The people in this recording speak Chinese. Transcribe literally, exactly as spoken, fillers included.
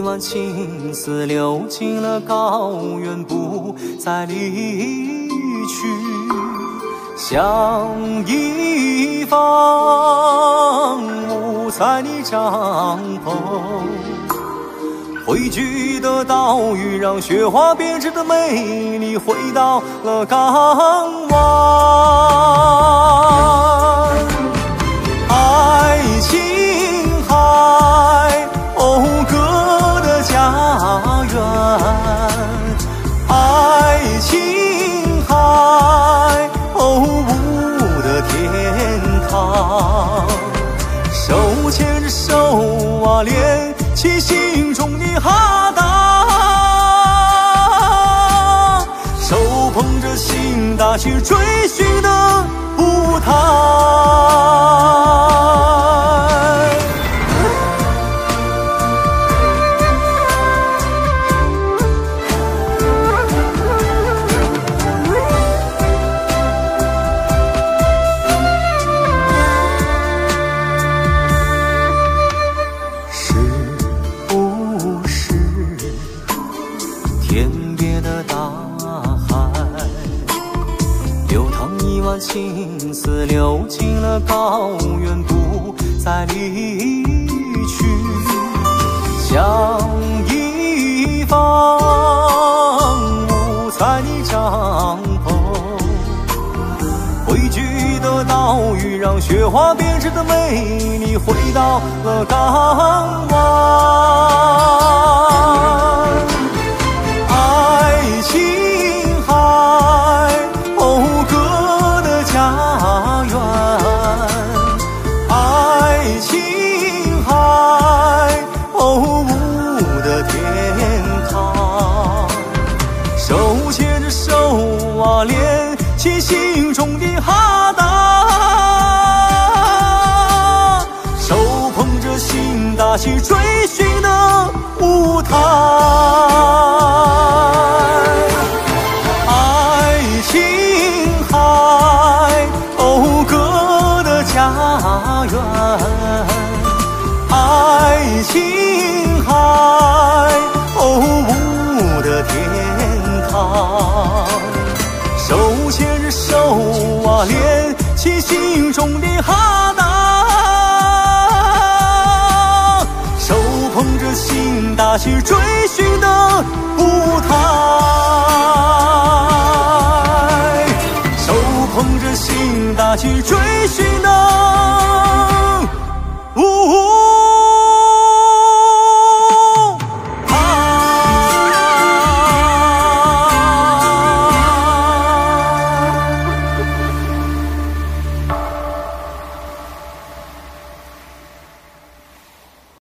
万青丝流进了高原，不再离去。像一方雾在你帐篷，汇聚的岛屿让雪花编织的美丽回到了港湾。爱琴海，讴歌的家园。爱琴海，讴舞的天堂。手牵着手啊，连起心中的哈达，手捧着心大去追寻的舞台。天边的大海，流淌一湾青丝流进了高原，不再离去。像一方雾在你帐篷，汇聚的岛屿让雪花编织的美丽回到了港湾。手牵着手啊，连起心中的哈达，手捧着心大去追寻的舞台。爱琴海，讴歌的家园。爱琴海，讴舞的天堂。手牵着手啊，连起心中的哈达，手捧着心大去追寻的舞台。手捧着心大去追